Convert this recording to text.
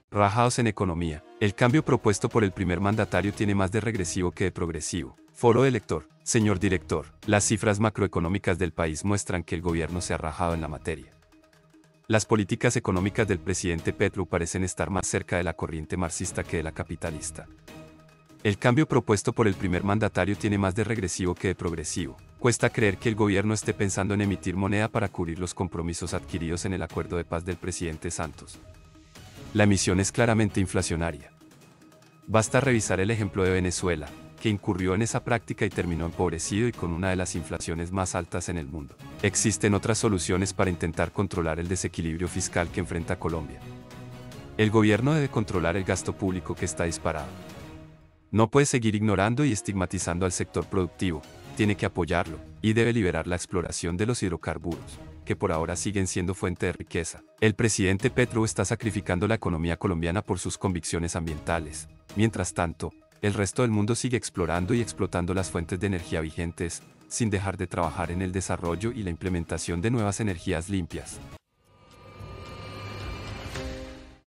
Rajados en economía. El cambio propuesto por el primer mandatario tiene más de regresivo que de progresivo. Foro de lector. Señor director, las cifras macroeconómicas del país muestran que el gobierno se ha rajado en la materia. Las políticas económicas del presidente Petro parecen estar más cerca de la corriente marxista que de la capitalista. El cambio propuesto por el primer mandatario tiene más de regresivo que de progresivo. Cuesta creer que el gobierno esté pensando en emitir moneda para cubrir los compromisos adquiridos en el acuerdo de paz del presidente Santos. La emisión es claramente inflacionaria. Basta revisar el ejemplo de Venezuela, que incurrió en esa práctica y terminó empobrecido y con una de las inflaciones más altas en el mundo. Existen otras soluciones para intentar controlar el desequilibrio fiscal que enfrenta Colombia. El gobierno debe controlar el gasto público que está disparado. No puede seguir ignorando y estigmatizando al sector productivo, tiene que apoyarlo, y debe liberar la exploración de los hidrocarburos, que por ahora siguen siendo fuente de riqueza. El presidente Petro está sacrificando la economía colombiana por sus convicciones ambientales. Mientras tanto, el resto del mundo sigue explorando y explotando las fuentes de energía vigentes, sin dejar de trabajar en el desarrollo y la implementación de nuevas energías limpias.